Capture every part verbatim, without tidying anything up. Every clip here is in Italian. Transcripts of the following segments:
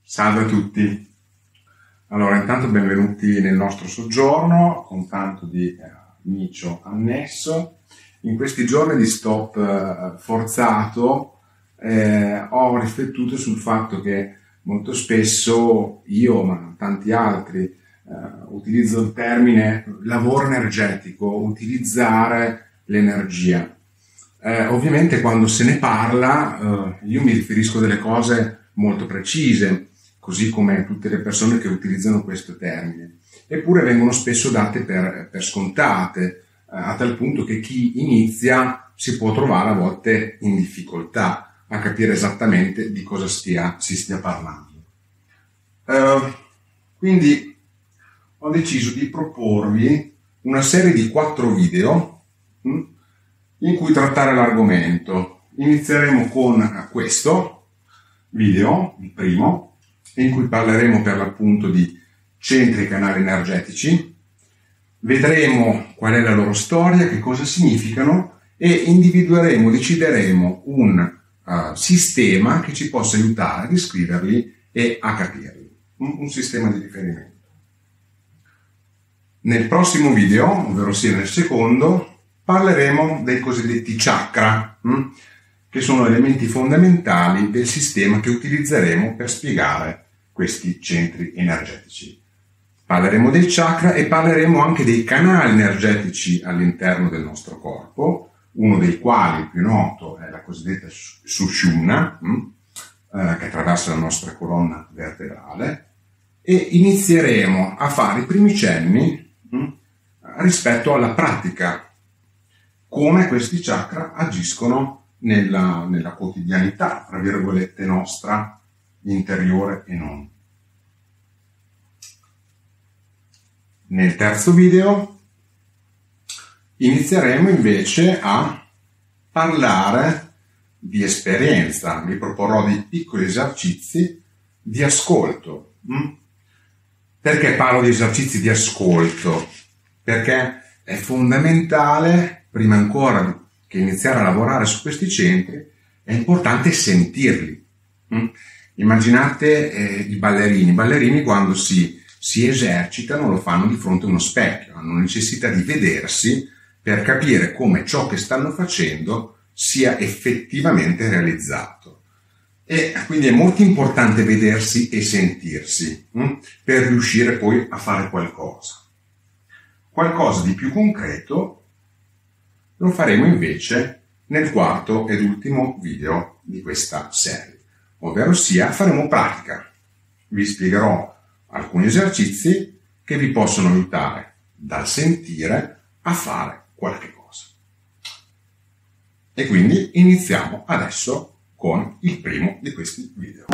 Salve a tutti. Allora, intanto benvenuti nel nostro soggiorno con tanto di eh, micio annesso. In questi giorni di stop eh, forzato eh, ho riflettuto sul fatto che molto spesso io, ma tanti altri, eh, utilizzo il termine lavoro energetico, utilizzare l'energia. Eh, ovviamente quando se ne parla eh, io mi riferisco a delle cose molto precise, così come tutte le persone che utilizzano questo termine, eppure vengono spesso date per, per scontate, eh, a tal punto che chi inizia si può trovare a volte in difficoltà a capire esattamente di cosa stia, si stia parlando. Uh, quindi ho deciso di proporvi una serie di quattro video hm, in cui trattare l'argomento. Inizieremo con questo video, il primo, in cui parleremo per l'appunto di centri e canali energetici, vedremo qual è la loro storia, che cosa significano e individueremo, decideremo un uh, sistema che ci possa aiutare a descriverli e a capirli, un, un sistema di riferimento. Nel prossimo video, ovvero sia nel secondo, parleremo dei cosiddetti chakra, hm, che sono elementi fondamentali del sistema che utilizzeremo per spiegare questi centri energetici. Parleremo dei chakra e parleremo anche dei canali energetici all'interno del nostro corpo, uno dei quali, il più noto, è la cosiddetta Sushumna, hm, eh, che attraversa la nostra colonna vertebrale, e inizieremo a fare i primi cenni hm, rispetto alla pratica, come questi chakra agiscono nella, nella quotidianità, tra virgolette, nostra, interiore e non. Nel terzo video inizieremo invece a parlare di esperienza. Vi proporrò dei piccoli esercizi di ascolto. Perché parlo di esercizi di ascolto? Perché è fondamentale, prima ancora che iniziare a lavorare su questi centri, è importante sentirli. Immaginate eh, i ballerini. I ballerini quando si, si esercitano lo fanno di fronte a uno specchio, hanno necessità di vedersi per capire come ciò che stanno facendo sia effettivamente realizzato. E quindi è molto importante vedersi e sentirsi hm, per riuscire poi a fare qualcosa. Qualcosa di più concreto lo faremo invece nel quarto ed ultimo video di questa serie. Ovvero sia, faremo pratica. Vi spiegherò alcuni esercizi che vi possono aiutare dal sentire a fare qualche cosa. E quindi iniziamo adesso con il primo di questi video.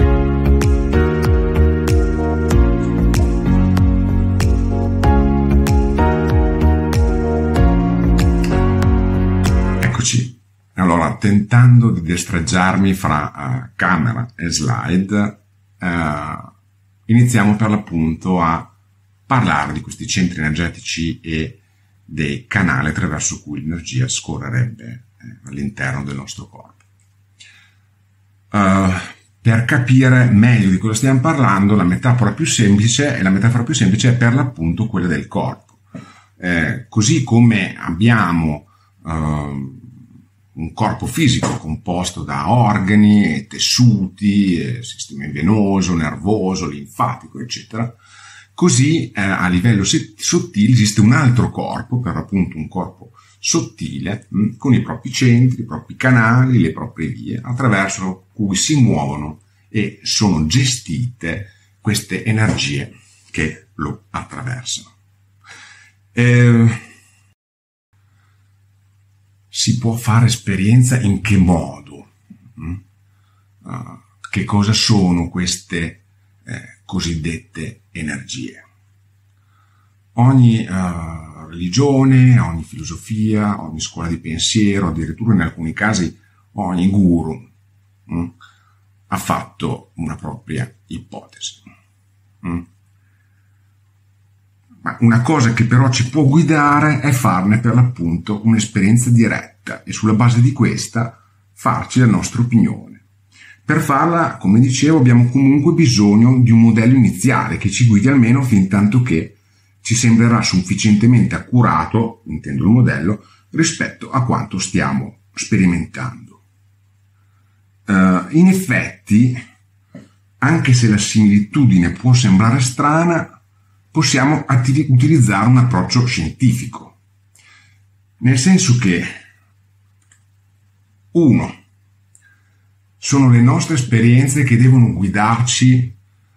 Eccoci. Allora, tentando di destreggiarmi fra uh, camera e slide, uh, iniziamo per l'appunto a parlare di questi centri energetici e dei canali attraverso cui l'energia scorrerebbe eh, all'interno del nostro corpo. Uh, per capire meglio di cosa stiamo parlando, la metafora più semplice, e la metafora più semplice è per l'appunto quella del corpo. Eh, così come abbiamo uh, un corpo fisico composto da organi, tessuti, sistema venoso, nervoso, linfatico, eccetera. Così eh, a livello sottile esiste un altro corpo, per appunto un corpo sottile, mh, con i propri centri, i propri canali, le proprie vie, attraverso cui si muovono e sono gestite queste energie che lo attraversano. Eh, Si può fare esperienza in che modo? Uh, che cosa sono queste eh, cosiddette energie? Ogni uh, religione, ogni filosofia, ogni scuola di pensiero, addirittura in alcuni casi ogni guru mh, ha fatto una propria ipotesi. Mh. Ma una cosa che però ci può guidare è farne per l'appunto un'esperienza diretta e sulla base di questa farci la nostra opinione. Per farla, come dicevo, abbiamo comunque bisogno di un modello iniziale che ci guidi almeno fin tanto che ci sembrerà sufficientemente accurato, intendo il modello, rispetto a quanto stiamo sperimentando. Uh, in effetti, anche se la similitudine può sembrare strana, possiamo atti- utilizzare un approccio scientifico, nel senso che, uno, sono le nostre esperienze che devono guidarci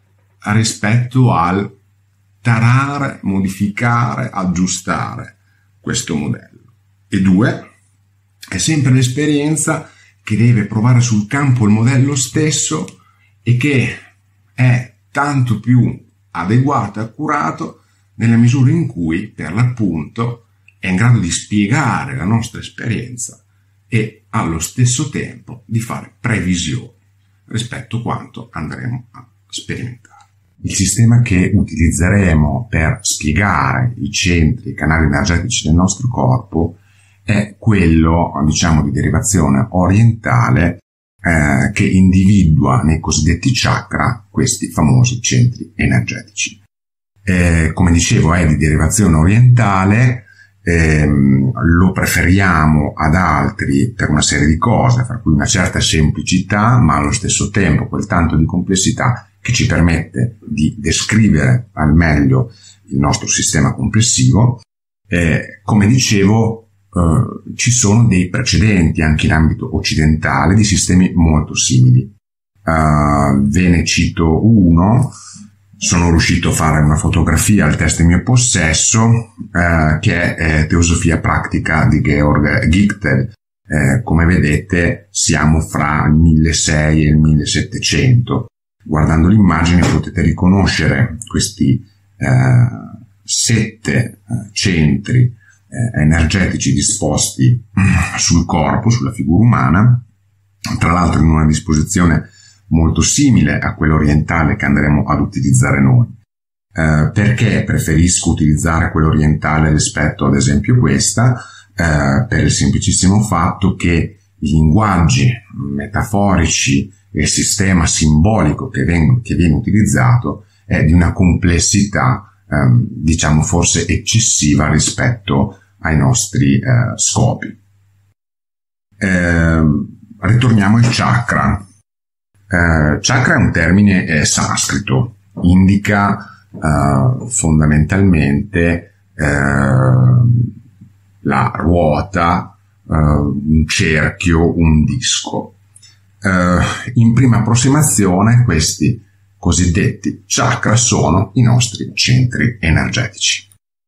rispetto al tarare, modificare, aggiustare questo modello. E due, è sempre l'esperienza che deve provare sul campo il modello stesso e che è tanto più adeguato e accurato nella misura in cui, per l'appunto, è in grado di spiegare la nostra esperienza e allo stesso tempo di fare previsioni rispetto a quanto andremo a sperimentare. Il sistema che utilizzeremo per spiegare i centri, i canali energetici del nostro corpo è quello, diciamo, di derivazione orientale eh, che individua nei cosiddetti chakra questi famosi centri energetici. Eh, come dicevo, è di derivazione orientale. Ehm, lo preferiamo ad altri per una serie di cose, fra cui una certa semplicità, ma allo stesso tempo quel tanto di complessità che ci permette di descrivere al meglio il nostro sistema complessivo. Eh, come dicevo, eh, ci sono dei precedenti anche in ambito occidentale di sistemi molto simili. Uh, ve ne cito uno. Sono riuscito a fare una fotografia al test in mio possesso, eh, che è eh, Teosofia pratica di Georg Gichtel. Eh, come vedete siamo fra il milleseicento e il millesettecento. Guardando l'immagine potete riconoscere questi eh, sette eh, centri eh, energetici disposti sul corpo, sulla figura umana, tra l'altro in una disposizione molto simile a quello orientale che andremo ad utilizzare noi. Eh, perché preferisco utilizzare quello orientale rispetto ad esempio questa? Eh, per il semplicissimo fatto che i linguaggi metaforici e il sistema simbolico che, vengo, che viene utilizzato è di una complessità ehm, diciamo forse eccessiva rispetto ai nostri eh, scopi. Eh, ritorniamo ai chakra. Uh, chakra è un termine eh, sanscrito, indica uh, fondamentalmente uh, la ruota, uh, un cerchio, un disco. Uh, in prima approssimazione questi cosiddetti chakra sono i nostri centri energetici.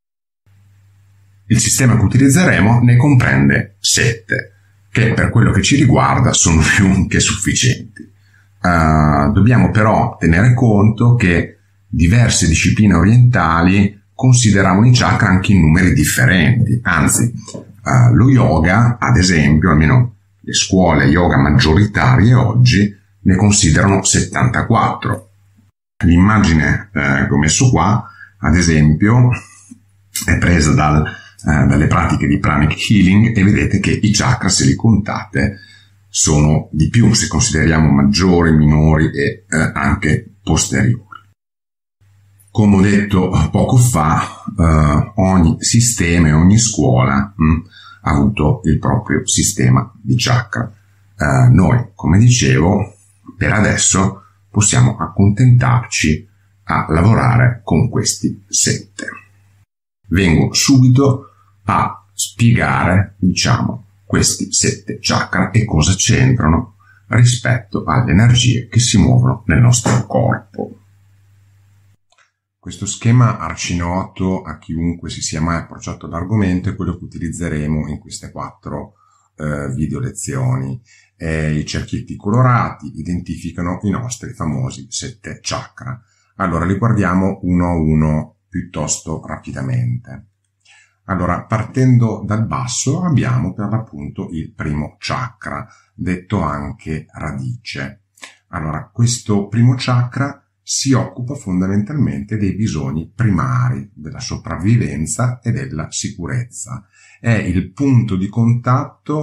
Il sistema che utilizzeremo ne comprende sette, che per quello che ci riguarda sono più che sufficienti. Uh, dobbiamo però tenere conto che diverse discipline orientali consideravano i chakra anche in numeri differenti, anzi uh, lo yoga, ad esempio, almeno le scuole yoga maggioritarie oggi ne considerano settantaquattro. L'immagine eh, che ho messo qua, ad esempio, è presa dal, eh, dalle pratiche di pranic healing e vedete che i chakra, se li contate, sono di più se consideriamo maggiori, minori e eh, anche posteriori. Come ho detto poco fa, eh, ogni sistema e ogni scuola mh, ha avuto il proprio sistema di chakra. Eh, noi, come dicevo, per adesso possiamo accontentarci a lavorare con questi sette. Vengo subito a spiegare, diciamo, questi sette chakra e cosa c'entrano rispetto alle energie che si muovono nel nostro corpo. Questo schema arcinoto a chiunque si sia mai approcciato all'argomento è quello che utilizzeremo in queste quattro eh, video lezioni. Eh, I cerchietti colorati identificano i nostri famosi sette chakra. Allora li guardiamo uno a uno piuttosto rapidamente. Allora, partendo dal basso abbiamo per l'appunto il primo chakra, detto anche radice. Allora, questo primo chakra si occupa fondamentalmente dei bisogni primari, della sopravvivenza e della sicurezza. È il punto di contatto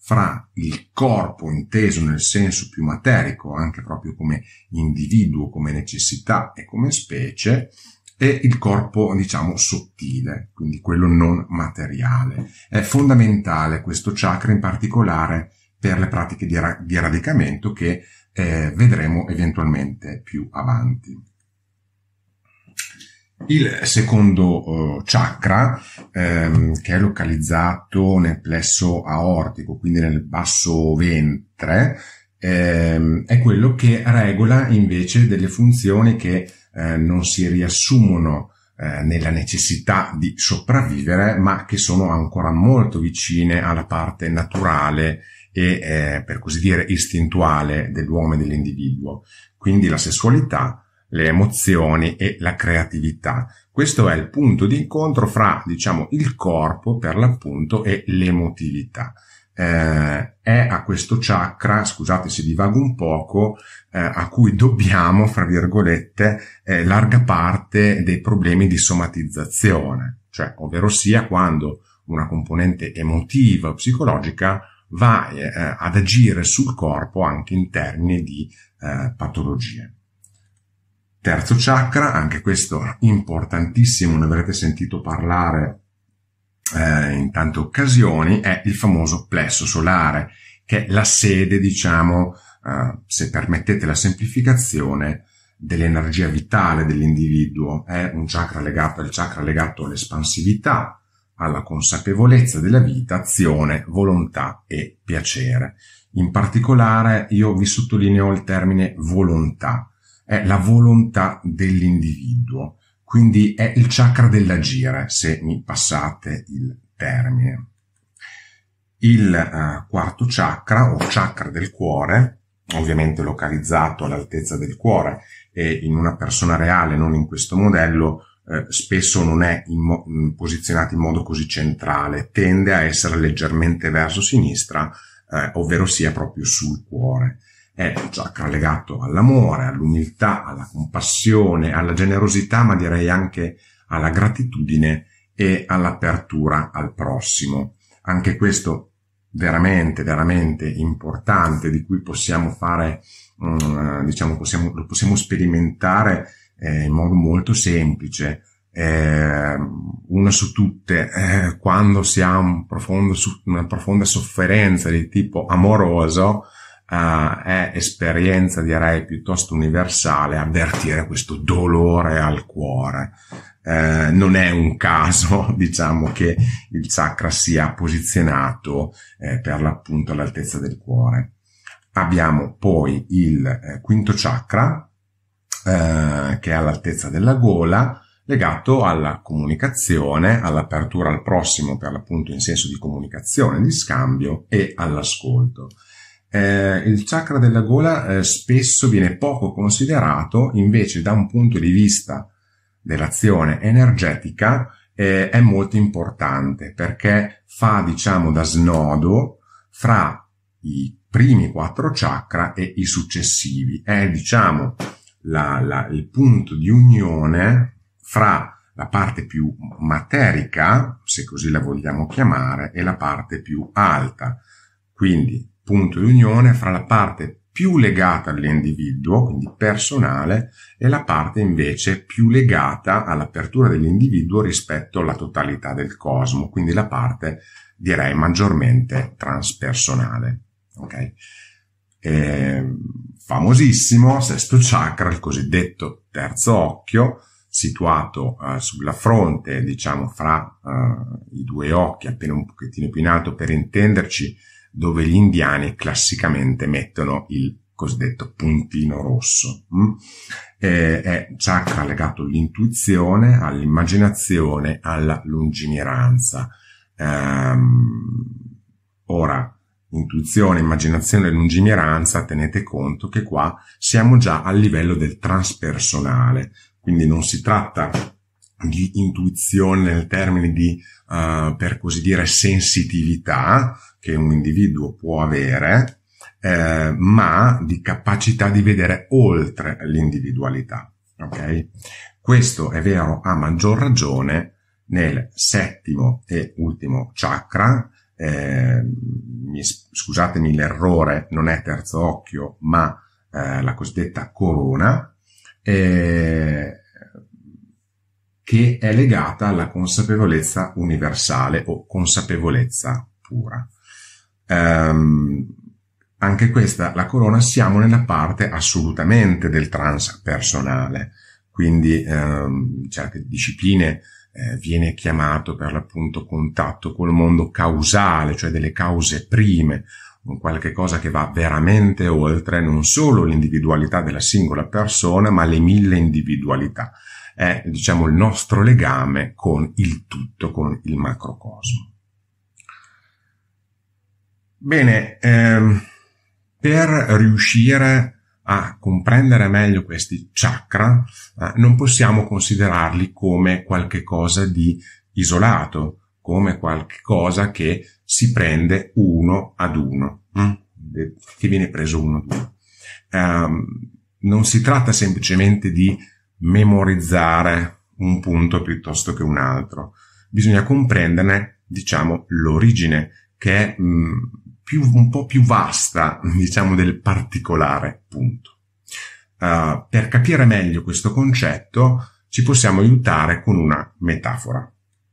fra il corpo inteso nel senso più materico, anche proprio come individuo, come necessità e come specie, e il corpo, diciamo, sottile, quindi quello non materiale. È fondamentale questo chakra in particolare per le pratiche di, ra- di radicamento che eh, vedremo eventualmente più avanti. Il secondo uh, chakra, ehm, che è localizzato nel plesso aortico, quindi nel basso ventre, ehm, è quello che regola invece delle funzioni che eh, non si riassumono eh, nella necessità di sopravvivere, ma che sono ancora molto vicine alla parte naturale e, eh, per così dire, istintuale dell'uomo e dell'individuo. Quindi la sessualità, le emozioni e la creatività. Questo è il punto di incontro fra, diciamo, il corpo per l'appunto e l'emotività. Eh, è a questo chakra, scusate se divago un poco, eh, a cui dobbiamo, fra virgolette, eh, larga parte dei problemi di somatizzazione, cioè, ovvero sia quando una componente emotiva o psicologica va eh, ad agire sul corpo anche in termini di eh, patologie. Terzo chakra, anche questo importantissimo, ne avrete sentito parlare eh, in tante occasioni, è il famoso plesso solare, che è la sede, diciamo, eh, se permettete la semplificazione, dell'energia vitale dell'individuo. È un chakra legato, è il chakra legato all'espansività, alla consapevolezza della vita, azione, volontà e piacere. In particolare io vi sottolineo il termine volontà. È la volontà dell'individuo, quindi è il chakra dell'agire, se mi passate il termine. Il uh, quarto chakra, o chakra del cuore, ovviamente localizzato all'altezza del cuore e in una persona reale, non in questo modello, eh, spesso non è in mo- posizionato in modo così centrale, tende a essere leggermente verso sinistra, eh, ovvero sia proprio sul cuore. È un chakra legato all'amore, all'umiltà, alla compassione, alla generosità, ma direi anche alla gratitudine e all'apertura al prossimo. Anche questo veramente, veramente importante, di cui possiamo fare, um, diciamo, possiamo, lo possiamo sperimentare eh, in modo molto semplice. Eh, una su tutte, eh, quando si ha un profondo, una profonda sofferenza di tipo amoroso, Uh, è esperienza, direi, piuttosto universale avvertire questo dolore al cuore. Uh, non è un caso, diciamo, che il chakra sia posizionato eh, per l'appunto all'altezza del cuore. Abbiamo poi il eh, quinto chakra, eh, che è all'altezza della gola, legato alla comunicazione, all'apertura al prossimo, per l'appunto in senso di comunicazione, di scambio, e all'ascolto. Eh, il chakra della gola eh, spesso viene poco considerato, invece da un punto di vista dell'azione energetica eh, è molto importante, perché fa, diciamo, da snodo fra i primi quattro chakra e i successivi. È, diciamo, la, la, il punto di unione fra la parte più materica, se così la vogliamo chiamare, e la parte più alta. Quindi punto di unione fra la parte più legata all'individuo, quindi personale, e la parte invece più legata all'apertura dell'individuo rispetto alla totalità del cosmo, quindi la parte, direi, maggiormente transpersonale. Ok? E, famosissimo sesto chakra, il cosiddetto terzo occhio, situato uh, sulla fronte, diciamo, fra uh, i due occhi, appena un pochettino più in alto per intenderci, dove gli indiani classicamente mettono il cosiddetto puntino rosso. Mm? E, è chakra legato all'intuizione, all'immaginazione, alla lungimiranza. Ehm, ora, intuizione, immaginazione e lungimiranza, tenete conto che qua siamo già al livello del transpersonale, quindi non si tratta di intuizione nel termine di, uh, per così dire, sensitività che un individuo può avere, eh, ma di capacità di vedere oltre l'individualità. Ok? Questo è vero a maggior ragione nel settimo e ultimo chakra, eh, mi, scusatemi l'errore, non è terzo occhio, ma eh, la cosiddetta corona, eh, che è legata alla consapevolezza universale o consapevolezza pura. Um, anche questa, la corona, siamo nella parte assolutamente del transpersonale, quindi um, in certe discipline eh, viene chiamato per l'appunto contatto col mondo causale, cioè delle cause prime, un qualche cosa che va veramente oltre non solo l'individualità della singola persona, ma le mille individualità. È, diciamo, il nostro legame con il tutto, con il macrocosmo. Bene, ehm, per riuscire a comprendere meglio questi chakra, eh, non possiamo considerarli come qualche cosa di isolato, come qualche cosa che si prende uno ad uno, hm? che viene preso uno ad uno. Um, non si tratta semplicemente di memorizzare un punto piuttosto che un altro, bisogna comprenderne, diciamo, l'origine, che è mh, più, un po' più vasta, diciamo, del particolare punto. Uh, per capire meglio questo concetto ci possiamo aiutare con una metafora.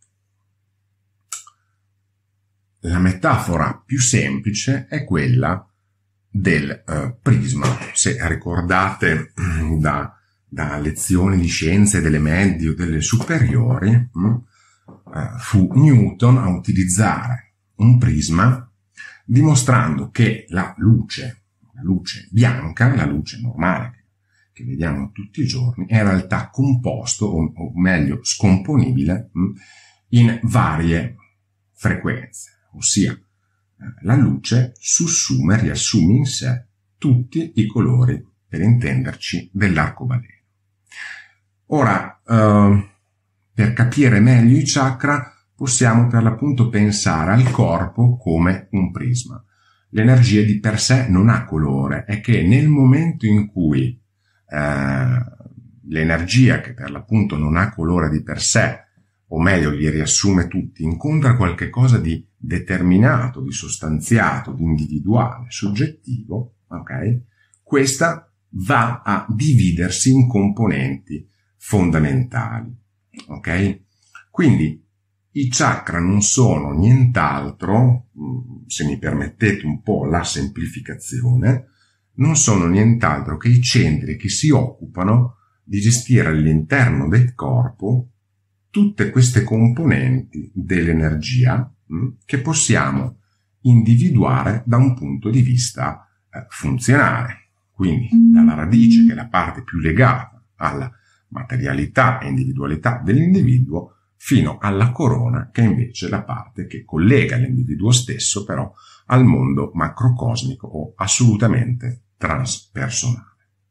La metafora più semplice è quella del uh, prisma. Se ricordate da, da lezioni di scienze delle medie o delle superiori, mh, uh, fu Newton a utilizzare un prisma dimostrando che la luce, la luce bianca, la luce normale che vediamo tutti i giorni, è in realtà composto, o, o meglio scomponibile, mh, in varie frequenze, ossia la luce sussume, riassume in sé tutti i colori, per intenderci, dell'arcobaleno. Ora, eh, per capire meglio i chakra, possiamo per l'appunto pensare al corpo come un prisma. L'energia di per sé non ha colore, è che nel momento in cui eh, l'energia, che per l'appunto non ha colore di per sé, o meglio li riassume tutti, incontra qualche cosa di determinato, di sostanziato, di individuale, soggettivo, ok? Questa va a dividersi in componenti fondamentali, ok? Quindi i chakra non sono nient'altro, se mi permettete un po' la semplificazione, non sono nient'altro che i centri che si occupano di gestire all'interno del corpo tutte queste componenti dell'energia mh, che possiamo individuare da un punto di vista eh, funzionale. Quindi dalla radice, che è la parte più legata alla materialità e individualità dell'individuo, fino alla corona, che è invece la parte che collega l'individuo stesso però al mondo macrocosmico o assolutamente transpersonale.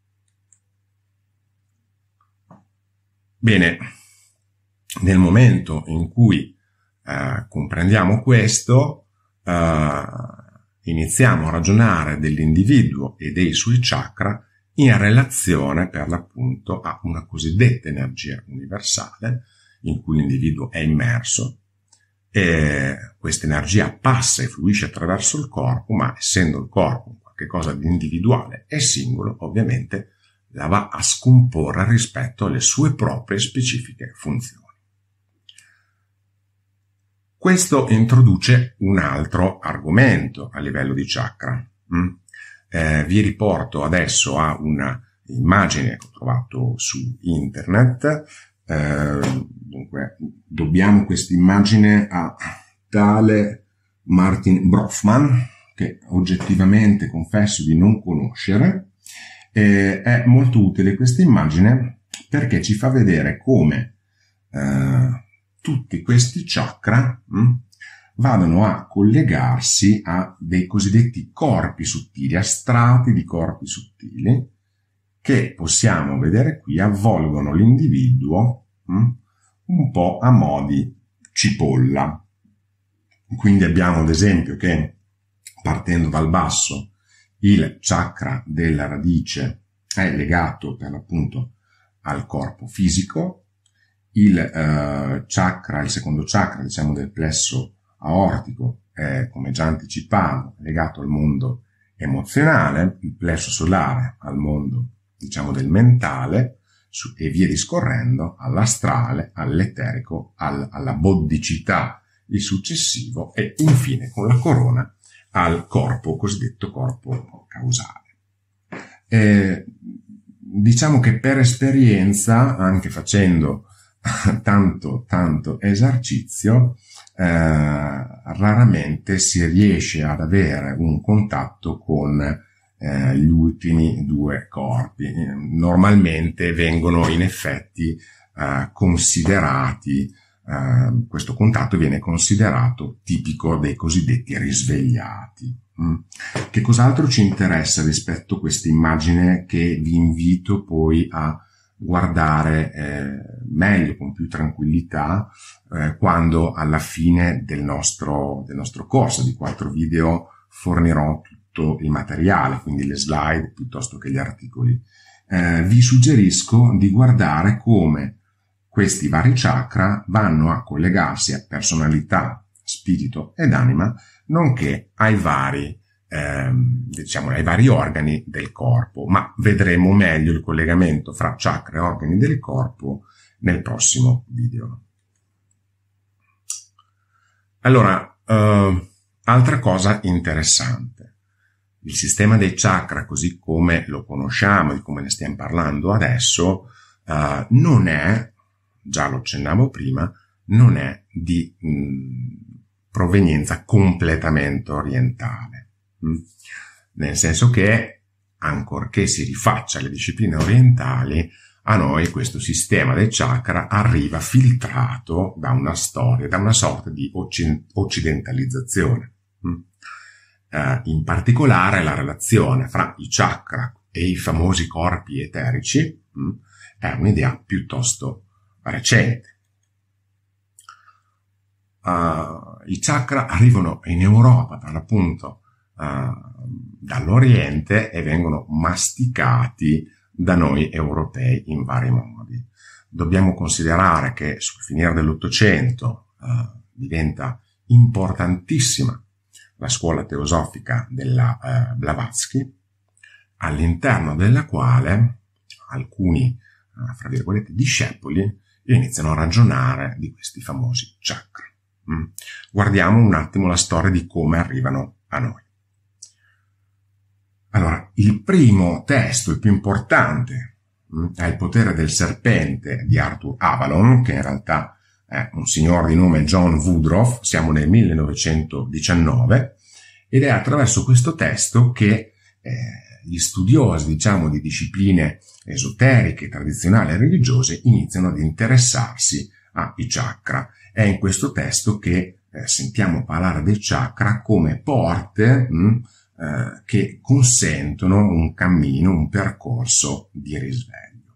Bene, nel momento in cui eh, comprendiamo questo, eh, iniziamo a ragionare dell'individuo e dei suoi chakra in relazione per l'appunto a una cosiddetta energia universale in cui l'individuo è immerso, e questa energia passa e fluisce attraverso il corpo, ma essendo il corpo qualcosa di individuale e singolo, ovviamente la va a scomporre rispetto alle sue proprie specifiche funzioni. Questo introduce un altro argomento a livello di chakra. Mm? Eh, vi riporto adesso a una immagine che ho trovato su internet. Eh, dunque, dobbiamo questa immagine a tale Martin Brofman, che oggettivamente confesso di non conoscere. Eh, è molto utile questa immagine perché ci fa vedere come eh, tutti questi chakra mh, vadano a collegarsi a dei cosiddetti corpi sottili, a strati di corpi sottili, che possiamo vedere qui avvolgono l'individuo mh, un po' a mo' di cipolla. Quindi abbiamo ad esempio che, partendo dal basso, il chakra della radice è legato per l'appunto al corpo fisico, il eh, chakra, il secondo chakra, diciamo del plesso aortico, è è, come già anticipavo, legato al mondo emozionale, il plesso solare al mondo, diciamo, del mentale, su, e via discorrendo, all'astrale, all'eterico, al, alla boddicità, il successivo, e infine con la corona al corpo, cosiddetto corpo causale. Eh, diciamo che per esperienza, anche facendo tanto, tanto esercizio, eh, raramente si riesce ad avere un contatto con eh, gli ultimi due corpi. Normalmente vengono in effetti eh, considerati, eh, questo contatto viene considerato tipico dei cosiddetti risvegliati. Mm. Che cos'altro ci interessa rispetto a questa immagine che vi invito poi a guardare eh, meglio, con più tranquillità, eh, quando alla fine del nostro, del nostro corso di quattro video fornirò tutto il materiale, quindi le slide piuttosto che gli articoli. Eh, vi suggerisco di guardare come questi vari chakra vanno a collegarsi a personalità, spirito ed anima, nonché ai vari Ehm, diciamo ai vari organi del corpo, ma vedremo meglio il collegamento fra chakra e organi del corpo nel prossimo video. Allora, eh, altra cosa interessante, il sistema dei chakra, così come lo conosciamo, di come ne stiamo parlando adesso, eh, non è, già lo accennavo prima, non è di mh, provenienza completamente orientale. Nel senso che, ancorché si rifaccia alle discipline orientali, a noi questo sistema del chakra arriva filtrato da una storia, da una sorta di occidentalizzazione. Uh, in particolare la relazione fra i chakra e i famosi corpi eterici mh, è un'idea piuttosto recente. Uh, I chakra arrivano in Europa, per l'appunto, Uh, dall'Oriente, e vengono masticati da noi europei in vari modi. Dobbiamo considerare che sul finire dell'Ottocento uh, diventa importantissima la scuola teosofica della uh, Blavatsky, all'interno della quale alcuni, uh, fra virgolette, discepoli iniziano a ragionare di questi famosi chakra. Mm. Guardiamo un attimo la storia di come arrivano a noi. Allora, il primo testo, il più importante, è Il potere del serpente di Arthur Avalon, che in realtà è un signor di nome John Woodruff, siamo nel millenovecentodiciannove, ed è attraverso questo testo che eh, gli studiosi, diciamo, di discipline esoteriche, tradizionali e religiose iniziano ad interessarsi ai chakra. È in questo testo che eh, sentiamo parlare del chakra come porte mh, eh, che consentono un cammino, un percorso di risveglio.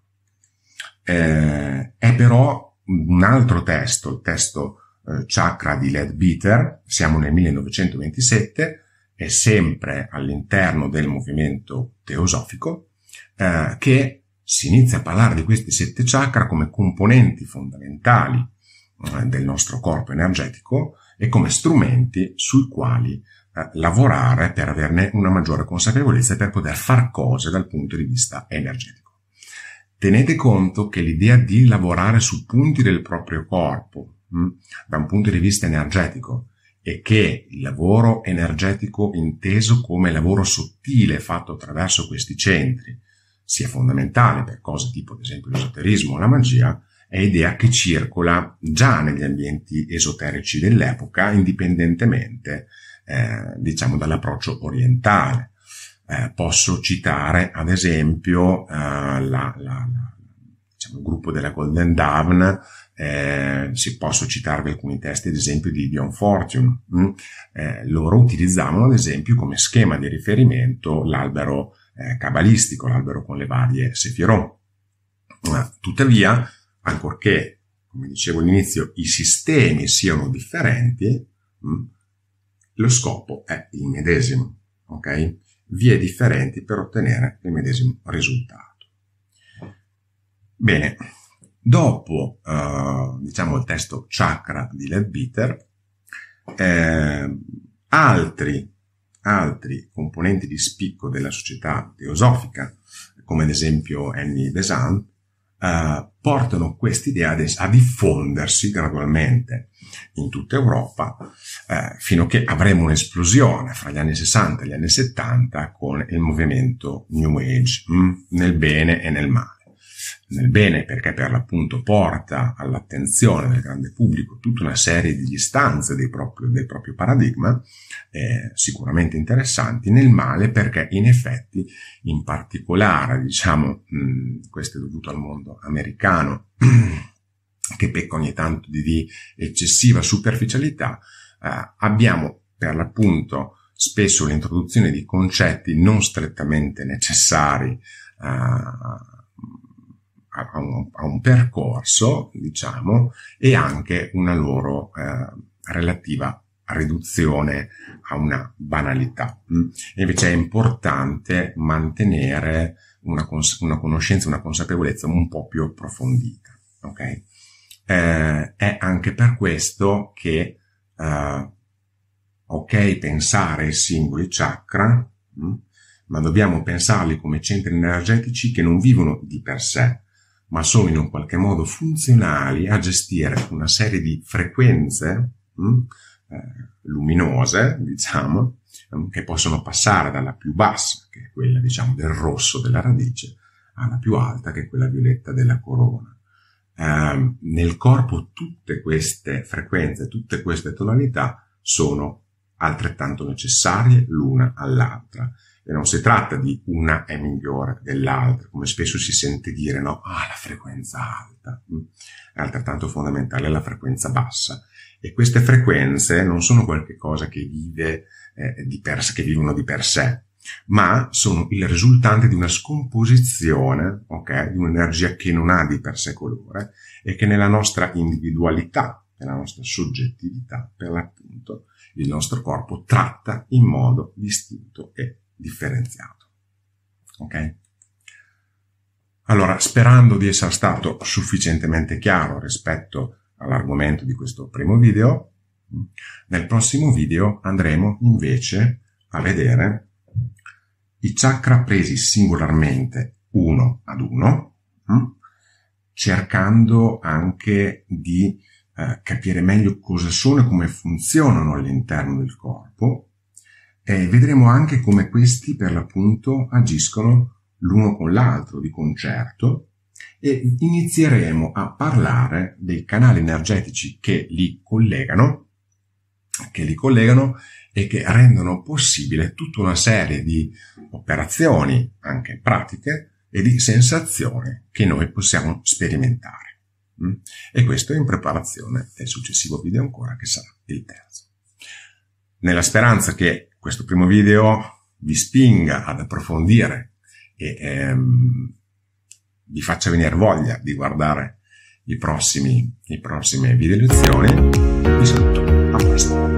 Eh, è però un altro testo, il testo eh, Chakra di Leadbeater, siamo nel millenovecentoventisette, è sempre all'interno del movimento teosofico, eh, che si inizia a parlare di questi sette chakra come componenti fondamentali eh, del nostro corpo energetico e come strumenti sui quali eh, lavorare per averne una maggiore consapevolezza e per poter far cose dal punto di vista energetico. Tenete conto che l'idea di lavorare su punti del proprio corpo mh, da un punto di vista energetico, e che il lavoro energetico inteso come lavoro sottile fatto attraverso questi centri sia fondamentale per cose tipo ad esempio l'esoterismo o la magia, è idea che circola già negli ambienti esoterici dell'epoca, indipendentemente eh, diciamo dall'approccio orientale. Eh, posso citare ad esempio eh, la, la, la, diciamo, il gruppo della Golden Dawn. Eh, si posso citarvi alcuni testi ad esempio di Dion Fortune. Mm? Eh, loro utilizzavano ad esempio come schema di riferimento l'albero eh, cabalistico, l'albero con le varie sefirot. Eh, tuttavia, ancorché, come dicevo all'inizio, i sistemi siano differenti, mm, lo scopo è il medesimo, ok? Vie differenti per ottenere il medesimo risultato. Bene. Dopo, uh, diciamo, il testo Chakra di Leadbeater, eh, altri, altri componenti di spicco della società teosofica, come ad esempio Annie Besant, Uh, portano quest'idea a diffondersi gradualmente in tutta Europa, uh, fino a che avremo un'esplosione fra gli anni sessanta e gli anni settanta con il movimento New Age, mh, nel bene e nel male. Nel bene perché per l'appunto porta all'attenzione del grande pubblico tutta una serie di istanze del proprio, del proprio paradigma, eh, sicuramente interessanti. Nel male perché in effetti, in particolare, diciamo, mh, questo è dovuto al mondo americano, che pecca ogni tanto di, di eccessiva superficialità, eh, abbiamo per l'appunto spesso l'introduzione di concetti non strettamente necessari eh, A un, a un percorso, diciamo, e anche una loro eh, relativa riduzione a una banalità. E invece è importante mantenere una, cons- una conoscenza, una consapevolezza un po' più approfondita. Ok? Eh, è anche per questo che eh, ok pensare ai singoli chakra, mh, ma dobbiamo pensarli come centri energetici che non vivono di per sé, ma sono in un qualche modo funzionali a gestire una serie di frequenze mh, eh, luminose, diciamo, mh, che possono passare dalla più bassa, che è quella, diciamo, del rosso della radice, alla più alta, che è quella violetta della corona. Eh, nel corpo tutte queste frequenze, tutte queste tonalità sono altrettanto necessarie l'una all'altra. E non si tratta di una è migliore dell'altra, come spesso si sente dire, no? Ah, la frequenza alta. È altrettanto fondamentale la frequenza bassa. E queste frequenze non sono qualche cosa che vive eh, di per sé, che vivono di per sé, ma sono il risultante di una scomposizione, ok? Di un'energia che non ha di per sé colore e che nella nostra individualità, nella nostra soggettività, per l'appunto, il nostro corpo tratta in modo distinto e differenziato. Ok? Allora, sperando di essere stato sufficientemente chiaro rispetto all'argomento di questo primo video, nel prossimo video andremo invece a vedere i chakra presi singolarmente uno ad uno, cercando anche di eh, capire meglio cosa sono e come funzionano all'interno del corpo. E vedremo anche come questi per l'appunto agiscono l'uno con l'altro di concerto e inizieremo a parlare dei canali energetici che li collegano, che li collegano e che rendono possibile tutta una serie di operazioni, anche pratiche, e di sensazioni che noi possiamo sperimentare. E questo è in preparazione del successivo video ancora, che sarà il terzo. Nella speranza che questo primo video vi spinga ad approfondire e ehm, vi faccia venire voglia di guardare i prossimi, i prossime video lezioni, vi saluto, a presto.